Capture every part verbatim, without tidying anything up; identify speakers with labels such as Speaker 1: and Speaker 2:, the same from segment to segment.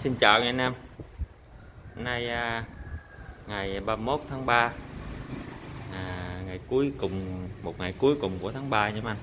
Speaker 1: Xin chào nha anh em. Hôm nay à, ngày ba mươi mốt tháng ba, à, ngày cuối cùng, một ngày cuối cùng của tháng ba nha anh.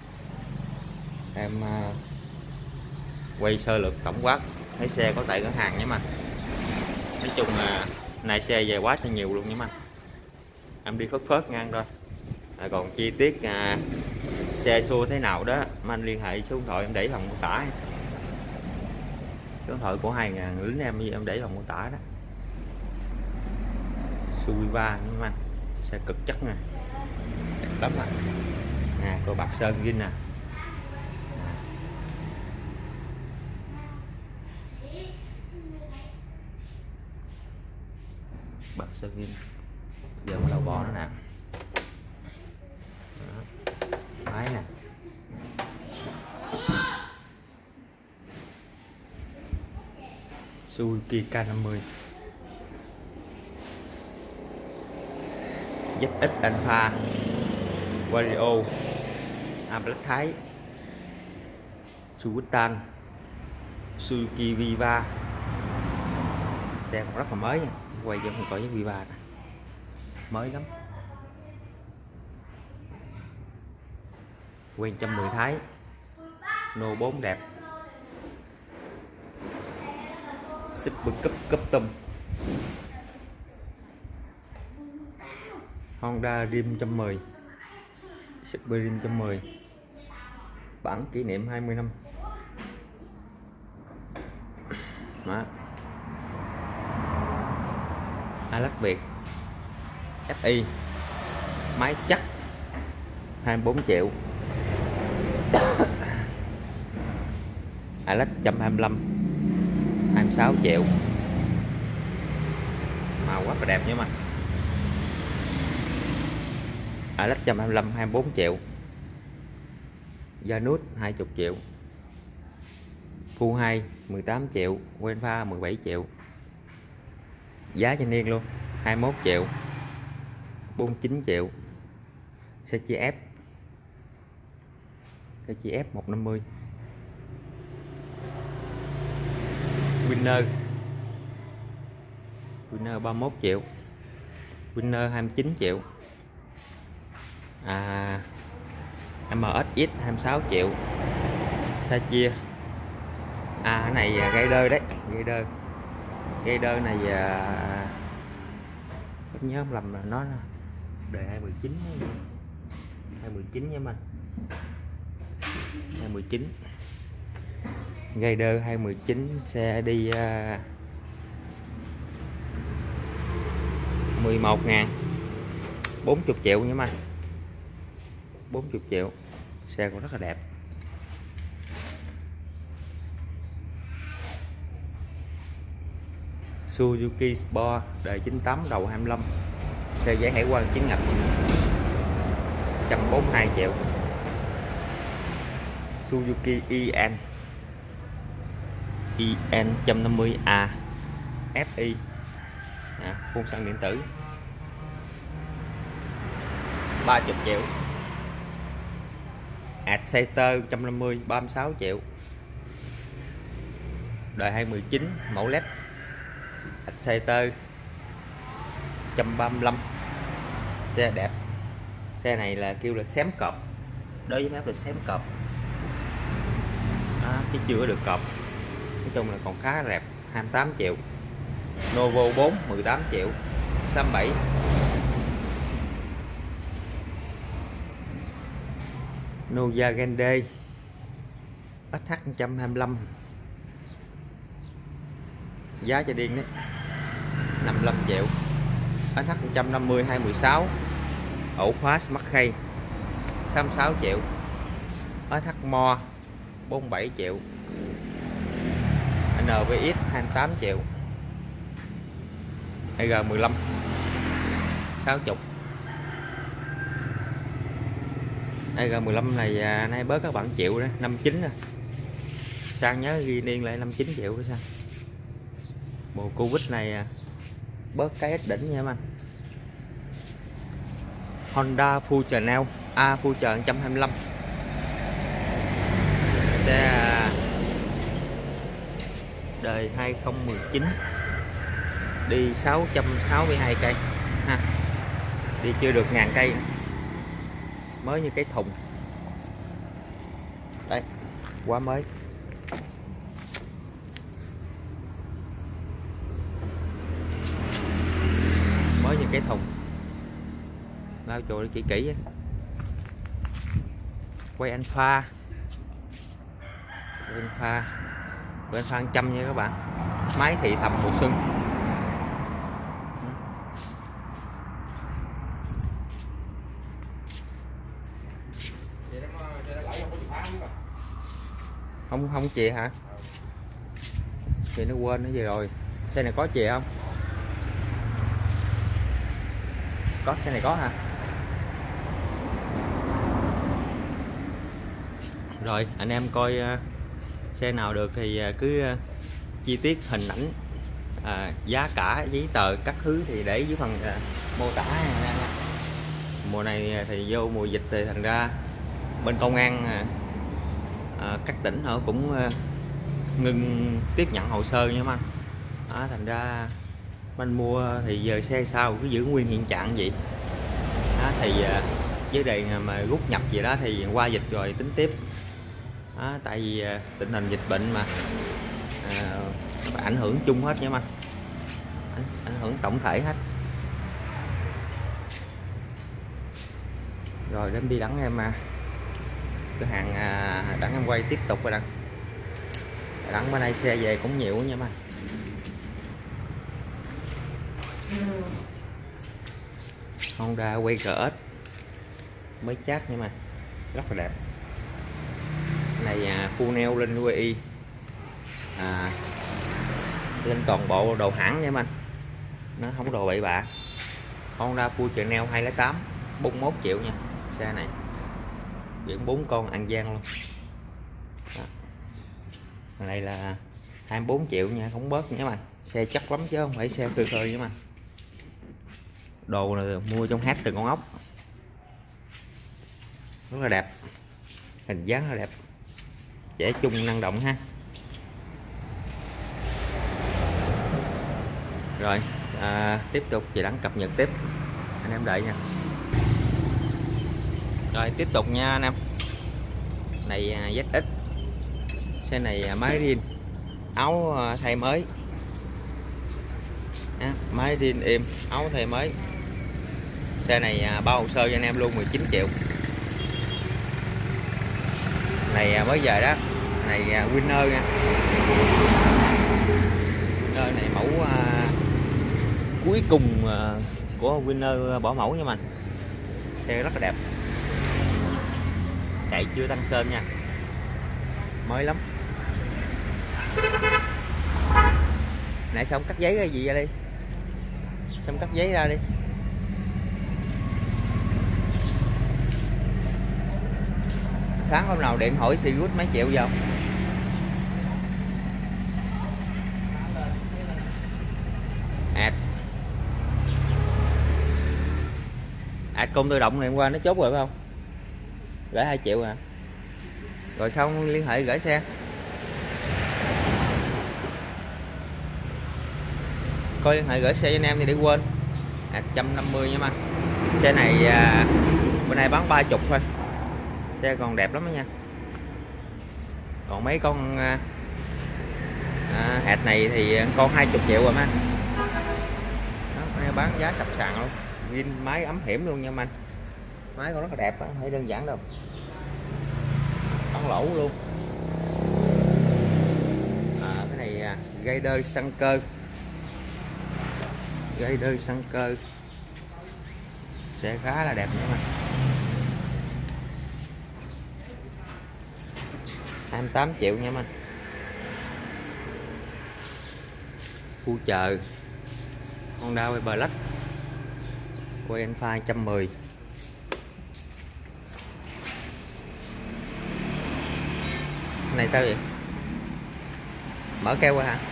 Speaker 1: Em à, quay sơ lược tổng quát thấy xe có tại cửa hàng nha anh. Nói chung là nay xe về quá cho nhiều luôn nha anh. Em đi phớt phớt ngang thôi. À, còn chi tiết à, xe xua thế nào đó mà anh liên hệ số điện thoại em để phòng mô tả. Số điện thoại của hai ngàn lính em em để phòng mô tả đó. Suiva nha anh, xe cực chất nè, đẹp lắm à. Nè, cô bạc sơn ghi nè. Bạc sơn ghi giờ mà đầu bò nó nè. Máy nè. Suzuki K năm mươi Z X Alpha Vario A Black Thái Suzuki Suzuki Viva. Xe còn rất là mới nha. Quay cho không có với Viva này. Mới lắm. Quen một trăm mười Thái nô bốn đẹp. Super Cup Custom Honda Dream một trăm mười Super Dream một trăm mười bản kỷ niệm hai mươi năm. Đó. Alex Việt ép i máy chắc hai mươi bốn triệu. Alex một trăm hai mươi lăm hai mươi sáu triệu. Màu quá là đẹp nha mà. Alex một trăm hai mươi lăm hai mươi bốn triệu. Janus hai mươi triệu. Full hai mười tám triệu. Quen pha mười bảy triệu. Giá cho niên luôn hai mươi mốt triệu. bốn mươi chín triệu. Xe chia F Xe chia F một trăm năm mươi. Winner Winner ba mươi mốt triệu. Winner hai mươi chín triệu. à, em ét ích hai mươi sáu triệu. Xe chia à cái này gây đơ đấy, gây đơ gây đơ này à, không nhớ không lầm là nó đời hai mười chín hai mười chín nha anh. hai mười chín gây đơ hai mười chín. Xe đi uh, mười một ngàn bốn mươi triệu nha anh. bốn mươi triệu. Xe cũng rất là đẹp. Suzuki Sport đời chín tám đầu hai mươi lăm. Xe giấy hải quan chính ngạch một trăm bốn mươi hai triệu. Suzuki i en i en một trăm năm mươi A ép i à, phun xăng điện tử ba mươi triệu. Exciter một trăm năm mươi ba mươi sáu triệu. Đời hai mười chín mẫu led. Exciter một trăm ba mươi lăm. Xe đẹp. Xe này là kêu là xém cọp. Đối với phép là xém cọp đó, chứ chưa được cọp. Nói chung là còn khá đẹp. Hai mươi tám triệu. Novo bốn mười tám triệu. sáu mươi bảy. Nova Grande ét hát một trăm hai mươi lăm. Giá cho điên đấy năm mươi lăm triệu. ét hát một trăm năm mươi hai mười sáu. Ổ khóa Smart Key sáu mươi sáu triệu. ét hát Mo bốn mươi bảy triệu. en vê ích hai mươi tám triệu. e giê mười lăm sáu mươi. e giê mười lăm này à, nay bớt các bạn triệu đó, năm mươi chín rồi. Sang nhớ ghi niên lại năm mươi chín triệu đó sao. Mùa Covid này à, bớt cái ít đỉnh nha anh. Honda Future Now A Future một trăm hai mươi lăm. Xe đời đời hai không một chín, đi sáu trăm sáu mươi hai cây ha, đi chưa được ngàn cây nữa. Mới như cái thùng đấy, quá mới. Mới như cái thùng, lau chùi kỹ kỹ. Quay anh pha, quay anh pha, quay anh pha một trăm nha các bạn. Máy thì thầm mùa xuân. Không không chìa hả? Thì nó quên nó gì rồi. Xe này có chìa không? Có, xe này có hả? Rồi anh em coi uh, xe nào được thì uh, cứ uh, chi tiết hình ảnh, uh, giá cả, giấy tờ các thứ thì để dưới phần uh, mô tả nha. Mùa này thì vô mùa dịch thì thành ra bên công an uh, uh, các tỉnh họ cũng uh, ngừng tiếp nhận hồ sơ nha anh. Đó, thành ra anh mua thì giờ xe sao cứ giữ nguyên hiện trạng vậy. Đó, thì uh, với đề mà rút nhập gì đó thì qua dịch rồi tính tiếp. Đó, tại vì uh, tình hình dịch bệnh mà uh, ảnh hưởng chung hết nha anh, ảnh, ảnh hưởng tổng thể hết. Rồi đến đi đắng em mà cửa hàng uh, đắng em quay tiếp tục rồi đắng đắng bên đây xe về cũng nhiều nha anh. Honda quay rờ ét mới chát nha mà, rất là đẹp. Cái này à, khu neo lên u a e à, lên toàn bộ đồ hãng nha anh, nó không có đồ bậy bạ. Honda full chợ neo hai không tám, bốn mươi mốt triệu nha xe này, biển bốn con An Giang luôn. Đó. Này là hai mươi bốn triệu nha, không bớt nha anh. Xe chắc lắm chứ không phải xe khơi khơi nha anh. Đồ là mua trong hát từ con ốc, rất là đẹp, hình dáng rất là đẹp, trẻ trung năng động ha. Rồi à, tiếp tục chị đăng cập nhật tiếp, anh em đợi nha. Rồi tiếp tục nha anh em. Này à, zét ích, xe này à, máy riêng, áo à, thay mới, à, máy riêng êm, áo thay mới. Xe này à, bao hồ sơ cho anh em luôn, mười chín triệu. Này à, mới về đó, này à, Winner nha. Winner này mẫu à, cuối cùng à, của Winner bỏ mẫu nha mình. Xe rất là đẹp, chạy chưa tăng sơn nha, mới lắm. Nãy xong cắt giấy cái gì ra đi, xong cắt giấy ra đi. Sáng hôm nào điện hỏi xì gút mấy triệu vào. Ảt ạt công tự động này hôm qua nó chốt rồi phải không? Gửi hai triệu à. Rồi xong liên hệ gửi xe. Coi liên hệ gửi xe cho anh em thì để quên. Ạt một trăm năm mươi nha anh. Xe này à, bữa nay bán ba mươi thôi. Xe còn đẹp lắm đó nha. Còn mấy con à, à, hạt này thì con hai mươi triệu rồi anh. Đó, bán giá sập sàn luôn. Zin máy ấm hiểm luôn nha anh. Máy còn rất là đẹp, không phải đơn giản đâu. Bán lỗ luôn. À, cái này à, gây đơi xăng cơ. Gây đơi xăng cơ. Xe khá là đẹp nha anh. hai mươi tám triệu nha anh. Khu chờ Honda Way Black quay Alpha một trăm mười. Cái này sao vậy? Mở keo qua hả?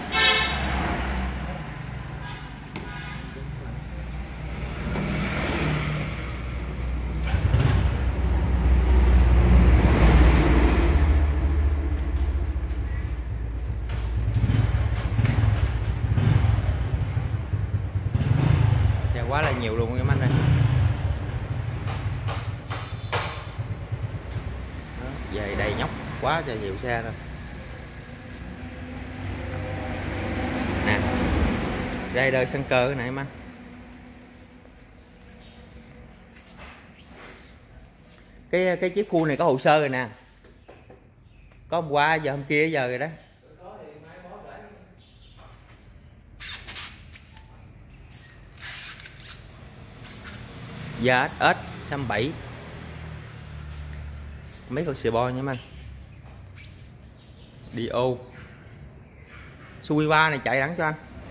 Speaker 1: nhiều luôn các anh ơi. Đó, về đầy nhóc quá trời nhiều xe rồi nè. Raider sân cơ này em anh. Cái cái chiếc khu này có hồ sơ rồi nè. Có hôm qua giờ hôm kia giờ rồi đó. Giá ếch sáu bảy. Mấy con sờ bo nha anh. Đi ô. Sui ba này chạy đẳng cho anh.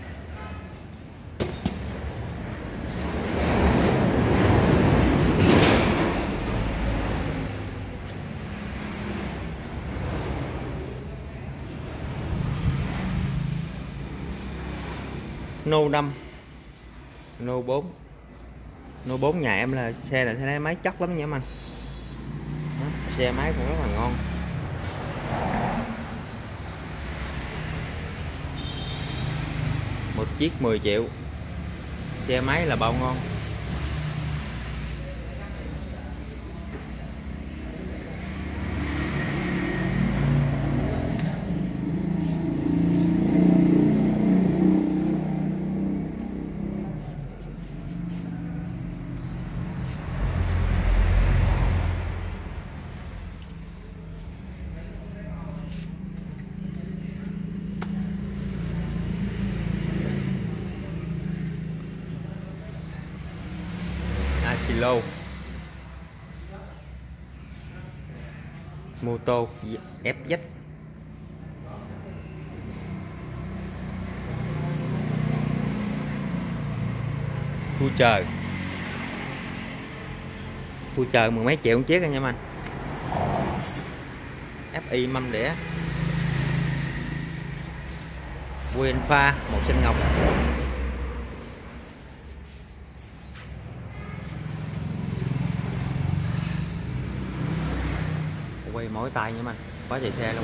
Speaker 1: Nô năm, Nô bốn. Nô bốn nhà em là xe là xe máy chắc lắm nha anh. Đó, xe máy cũng rất là ngon. Một chiếc mười triệu. Xe máy là bao ngon. Silo mô tô ép dét. Khu chờ khu chờ mười mấy triệu một chiếc nha anh. ép i mâm đĩa quyền pha màu xanh ngọc. Quay mỗi tay nha anh, quá chạy xe luôn.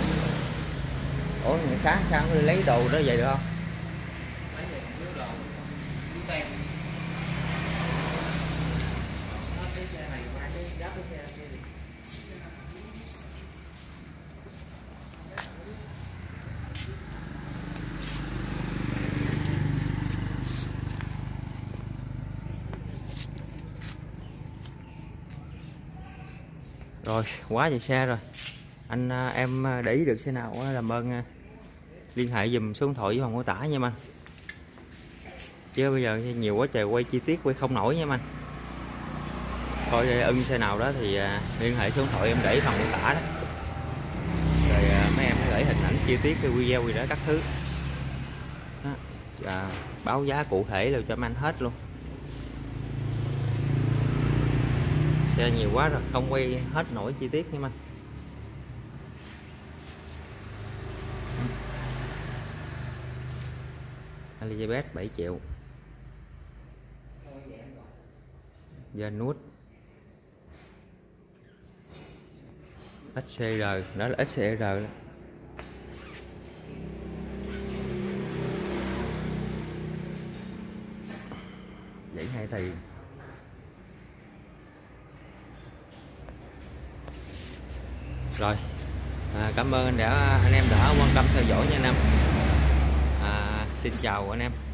Speaker 1: Ủa ngày sáng sao đi lấy đồ đó vậy được không? Rồi quá chạy xe rồi anh. Em để ý được xe nào làm ơn liên hệ dùm số điện thoại với phòng mô tả nha anh. Chứ bây giờ nhiều quá trời quay chi tiết quay không nổi nha anh. Thôi ưng xe nào đó thì liên hệ số điện thoại em để phòng mô tả đó. Rồi mấy em gửi hình ảnh chi tiết cái video gì đó các thứ đó. Và báo giá cụ thể là cho anh hết luôn. Xe nhiều quá rồi không quay hết nổi chi tiết nha anh. Elizabeth bảy triệu. Giờ nút ích xê rờ, đó là ích xê rờ đó. Dãy hai thì rồi. À, cảm ơn anh đã anh em đã quan tâm theo dõi nha anh em. À, xin chào anh em.